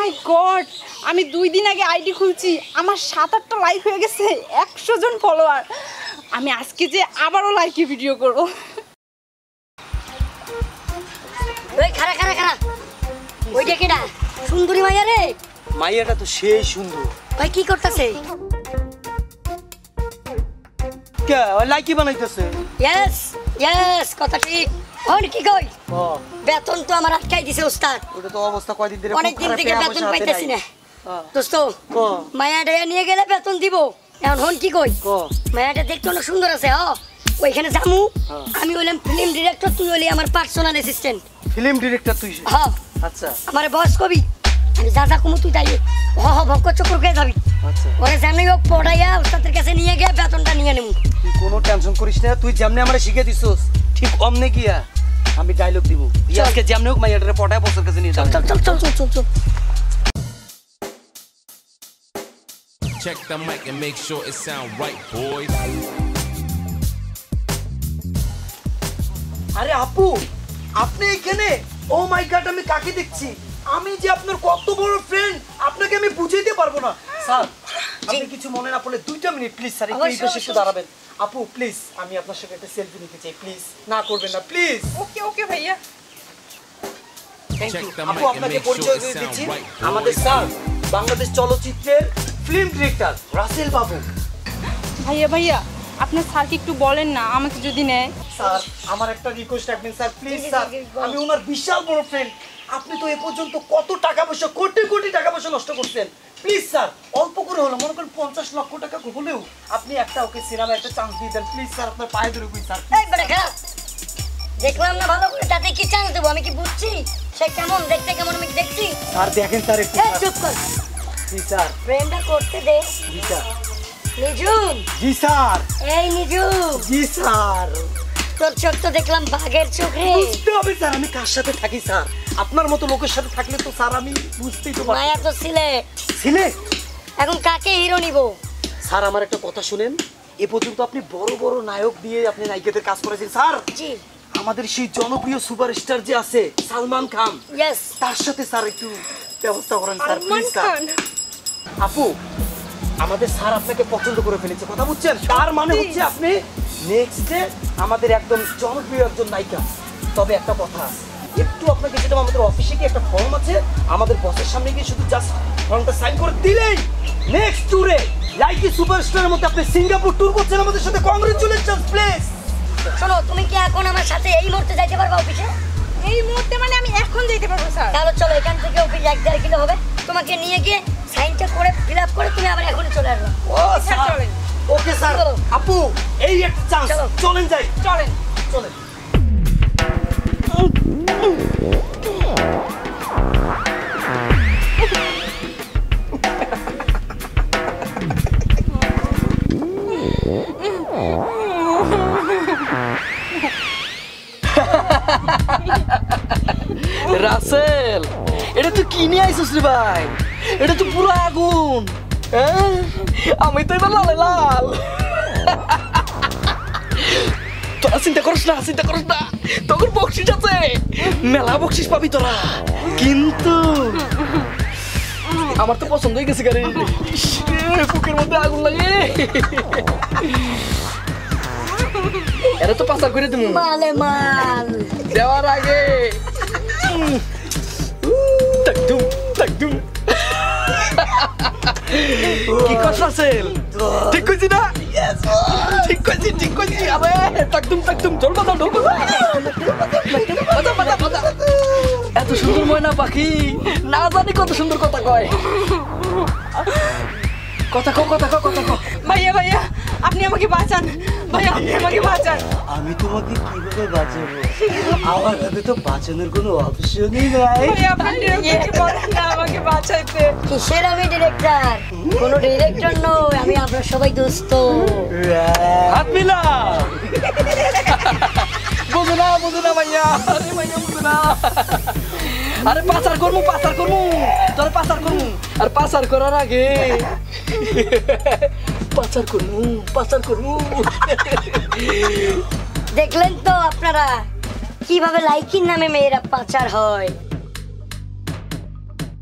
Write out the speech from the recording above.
মাই god, আমি 2 দিন আগে আইডি খুলছি, আমার 7-8টা লাইক হয়ে গেছে, 100 জন ফলোয়ার। আমি আজকে যে আবারও লাইকে ভিডিও করব। ওই খারা খারা খারা, ওইটা কেডা? সুন্দরী মাইয়া রে। মাইয়াটা তো সেই সুন্দর। ভাই কি করতেছে? কে ওই লাইকি বানাইতেছে? ইয়েস ইয়েস, কথা ঠিক। ওর কি কই? বেতন তো আমার আটকাই দিছে ওস্তাদ। ওটা তো অবস্থা কয়দিন ধরে অনেক দিন থেকে বেতন পাইতেছি না। দোস্ত মায়াটা নিয়ে গেলে বেতন দিব। এখন হন কি কই? মায়াটা দেখতে অনেক সুন্দর আছে। ওইখানে যামু। আমি হইলাম ফিল্ম ডিরেক্টর, তুই হইলি আমার পার্সোনাল অ্যাসিস্ট্যান্ট। ফিল্ম ডিরেক্টর তুই? হ্যাঁ। আচ্ছা। আমার বস কবি আমি যা যা কমু তুই তাই ভক্ক চক্র খেয়ে যাবি। আচ্ছা। ওরে জানি হোক পড়াইয়া ওস্তাদের কাছে নিয়ে গিয়ে বেতনটা নিয়ে নেবো। তুই কোনো টেনশন করিস না, তুই যেমনি আমারে শিখিয়ে দিছস ঠিক অমনে গিয়া আমি ডায়লগ দিব। আজকে যেমনি হোক মাইয়াটারে পড়ায় বসের কাছে নিয়ে চল চল চল চল চল চল। Check the mic and make sure it sound right, boys. আরে আপু, আপনি এখানে? ও মাই গড, আমি কাকে দেখছি? আমি যে আপনার কত বড় ফ্রেন্ড, আপনাকে আমি বুঝাইতে পারবো না। স্যার, আপনি কিছু মনে না পড়লে 2টা মিনিট প্লিজ স্যার, একটু এই পাশে একটু দাঁড়াবেন। আপু প্লিজ, আমি আপনার সাথে একটা সেলফি নিতে চাই, প্লিজ না করবেন না প্লিজ। ওকে ওকে ভাইয়া। Thank you. আপু আপনাকে পরিচয় দিয়ে দিচ্ছি, আমাদের স্যার বাংলাদেশ চলচ্চিত্রের ফিল্ম ডিরেক্টর রাসেল বাবু। ভাইয়া ভাইয়া, আপনার স্যারকে একটু বলেন না আমাকে যদি নেয়। স্যার আমার একটা রিকোয়েস্ট রাখবেন স্যার, প্লিজ স্যার, আমি ওনার বিশাল বড় ফ্রেন্ড। আপনি তো এ পর্যন্ত কত টাকা পয়সা, কোটি কোটি টাকা পয়সা নষ্ট করছেন। প্লিজ স্যার, অল্প করে হলো, মনে করেন 50 লক্ষ টাকা হলেও আপনি একটা ওকে সিনেমা একটা চান্স দিয়ে দেন প্লিজ স্যার, আপনার পায়ে ধরে কই স্যার। এই বড় খা, দেখলাম না ভালো করে, তাতে কি চান্স দেবো? আমি কি বুঝছি সে কেমন দেখতে, কেমন আমি দেখছি? স্যার দেখেন স্যার একটু। এই চুপ কর। জি স্যার। ফ্রেন্ডটা করতে দে। জি স্যার। নিঝুম। জি স্যার। এই নিঝুম। জি স্যার। তোর চোখ তো দেখলাম বাঘের চোখ রে। বুঝতে হবে স্যার আমি কার সাথে থাকি স্যার, আপনার মতো লোকের সাথে থাকলে তো স্যার আমি বুঝতেই তো পারি। মায়া তো সিলেক্ট। সিলেক্ট? এখন কাকে হিরো নিব? স্যার আমার একটা কথা শুনেন, এ পর্যন্ত আপনি বড় বড় নায়ক দিয়ে আপনি নায়িকাদের কাজ করেছেন স্যার। জি। আমাদের সেই জনপ্রিয় সুপারস্টার যে আছে সালমান খান, ইয়েস, তার সাথে স্যার একটু ব্যবস্থা করেন স্যার প্লিজ স্যার। আপু আমাদের স্যার আপনাকে পছন্দ করে ফেলেছে, কথা বুঝছেন? তার মানে হচ্ছে আপনি নেক্সট ডে আমাদের একদম জনপ্রিয় একজন নায়িকা। তবে একটা কথা, একটু আপনাকে যেটা আমাদের অফিসে কি একটা ফর্ম আছে, আমাদের বসের সামনে গিয়ে শুধু জাস্ট ফর্মটা সাইন করে দিলেই নেক্সট ট্যুরে লাইকি সুপারস্টারের মধ্যে আপনি সিঙ্গাপুর ট্যুর করছেন আমাদের সাথে। Congratulations please. শোনো, তুমি কি এখন আমার সাথে এই মুহূর্তে যাইতে পারবা অফিসে? এই মুহূর্তে মানে আমি এখন যেতে পারবো স্যার। তাহলে চলো, এখান থেকে অফিস 1.5 কিলো হবে, তোমাকে নিয়ে গিয়ে সাইনটা করে ফিল আপ করে তুমি আবার এখনই চলে আসবে। ও স্যার চলেন। Okay sir. আপু এই একটা চান্স, চলেন যাই। চলেন চলেন। রাসেল, এটা তুই কি নিয়ে আইছিস রে ভাই? এটা তো পুরো আগুন। আমি তো এবার লাল লাল। তোরা চিন্তা করিস না, চিন্তা করিস না, তোর বকশিস আছে, মেলা বকশিস পাবি তোরা। কিন্তু আমার তো পছন্দ হয়ে গেছে গাড়ি, বুকের মধ্যে আগুন লাগে। এটা তো পাচার করে দেবো মালে মাল দেওয়ার আগে। কি কথা রাসেল? ঠিক কইছি না? ঠিক কইছি, ঠিক কইছি। আরে টাকদুম টাকদুম জল বাজাও, ঢোল বাজাও। এত সুন্দর ময়না পাখি, না জানি কত সুন্দর কথা কয়। কথা কও, কথা কও, কথা কও। ভাইয়া ভাইয়া, আপনি আমাকে বাঁচান ভাইয়া, আপনি আমাকে বাঁচান। আমি তোমাকে কিভাবে বাঁচাবো? আমার হাতে তো বাঁচানোর কোনো অপশনই নাই। ভাইয়া আপনি ডিরেক্টরকে বলেন না আমাকে বাঁচাইতে। কিসের আমি ডিরেক্টর? কোনো ডিরেক্টর নই, আমি আপনার সবাই দোস্ত। হাত মিলা। বুঝো না, বুঝো না ভাইয়া, আরে ভাইয়া বুঝো না। আরে পাচার করমু, পাচার করমু, তোর পাচার করমু। আর পাচার করার আগে পাচার করমু, পাচার করমু। দেখলেন তো আপনারা কিভাবে লাইকির নামে মেয়েরা পাচার হয়।